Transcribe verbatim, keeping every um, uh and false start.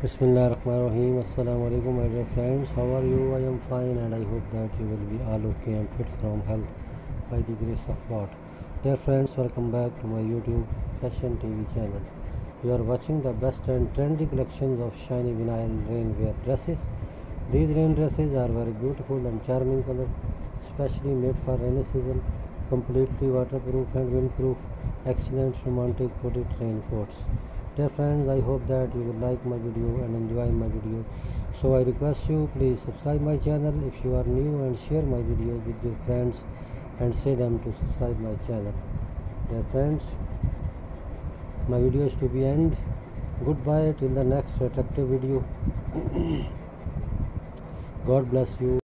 Bismillahirrahmanirrahim. Assalamu alaikum, my dear friends. How are you? I am fine and I hope that you will be all okay and fit from health by the grace of God. Dear friends, welcome back to my YouTube Fashion T V channel. You are watching the best and trendy collections of shiny vinyl rainwear dresses. These rain dresses are very beautiful and charming color, specially made for rainy season, completely waterproof and windproof, excellent romantic hooded raincoats. Dear friends, I hope that you will like my video and enjoy my video. So I request you, please subscribe my channel if you are new and share my video with your friends and say them to subscribe my channel. Dear friends, my video is to be end. Goodbye till the next attractive video. God bless you.